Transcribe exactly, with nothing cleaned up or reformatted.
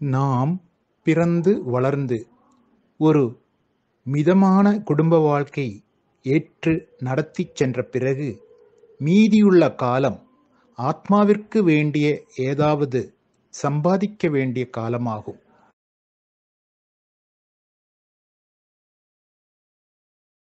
நாம் பிறந்து வளர்ந்து ஒரு மிதமான குடும்ப வாழ்க்கை ஏற்று நடத்தி சென்ற பிறகு மீதியுள்ள காலம் ஆத்மாவிற்கு வேண்டிய ஏதாவது சம்பாதிக்க வேண்டிய காலமாகும்.